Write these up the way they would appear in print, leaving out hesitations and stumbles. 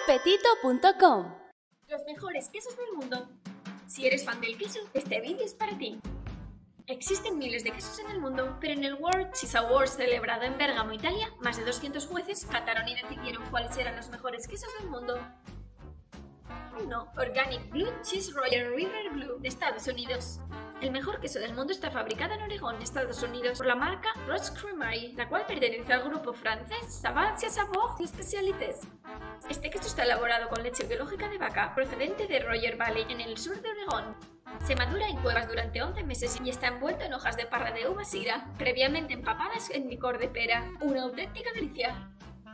apetito.com. Los mejores quesos del mundo. Si eres fan del queso, este vídeo es para ti. Existen miles de quesos en el mundo, pero en el World Cheese Awards celebrado en Bérgamo, Italia, más de 200 jueces cataron y decidieron cuáles eran los mejores quesos del mundo. 1. Organic Blue Cheese Royal River Blue de Estados Unidos. El mejor queso del mundo está fabricado en Oregón, Estados Unidos, por la marca Roche Creamery, la cual pertenece al grupo francés Savancia Savour Specialités. Este queso está elaborado con leche biológica de vaca, procedente de Royer Valley, en el sur de Oregón. Se madura en cuevas durante 11 meses y está envuelto en hojas de parra de uva sira, previamente empapadas en licor de pera. Una auténtica delicia.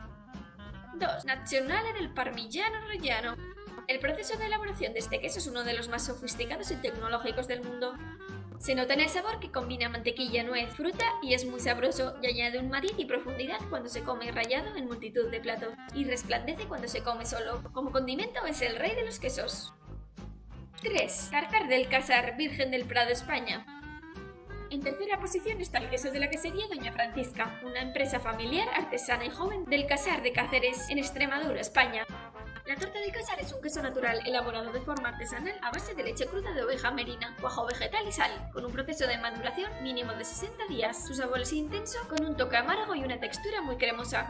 2. Nazionale del Parmigiano Reggiano. El proceso de elaboración de este queso es uno de los más sofisticados y tecnológicos del mundo. Se nota en el sabor que combina mantequilla, nuez, fruta y es muy sabroso y añade un matiz y profundidad cuando se come rallado en multitud de platos y resplandece cuando se come solo. Como condimento es el rey de los quesos. 3. Tartar del Casar Virgen del Prado, España. En tercera posición está el queso de la quesería Doña Francisca, una empresa familiar, artesana y joven del Casar de Cáceres, en Extremadura, España. La torta del Casar es un queso natural elaborado de forma artesanal a base de leche cruda de oveja merina, cuajo vegetal y sal, con un proceso de maduración mínimo de 60 días. Su sabor es intenso, con un toque amargo y una textura muy cremosa.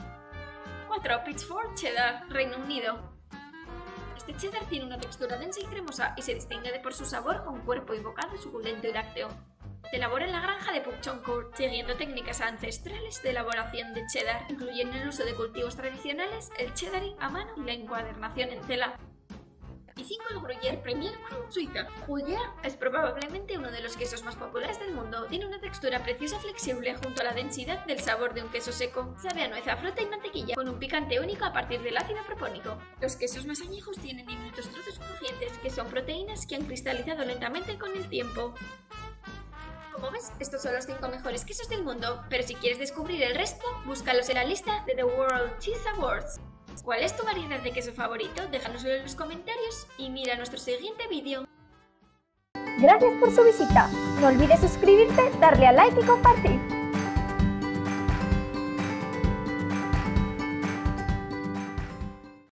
4. Pitchfork Cheddar, Reino Unido. Este cheddar tiene una textura densa y cremosa y se distingue por su sabor con cuerpo y bocado suculento y lácteo. Se elabora en la granja de Puchoncourt, siguiendo técnicas ancestrales de elaboración de cheddar, incluyendo el uso de cultivos tradicionales, el cheddaring a mano y la encuadernación en tela. Y 5. El Gruyère Premier Cru, Suiza. Gruyère es probablemente uno de los quesos más populares del mundo. Tiene una textura preciosa y flexible junto a la densidad del sabor de un queso seco. Sabe a nuez, a fruta y mantequilla, con un picante único a partir del ácido propónico. Los quesos más añejos tienen diminutos trozos crujientes, que son proteínas que han cristalizado lentamente con el tiempo. Como ves, estos son los 5 mejores quesos del mundo, pero si quieres descubrir el resto, búscalos en la lista de The World Cheese Awards. ¿Cuál es tu variedad de queso favorito? Déjanoslo en los comentarios y mira nuestro siguiente vídeo. Gracias por su visita. No olvides suscribirte, darle a like y compartir.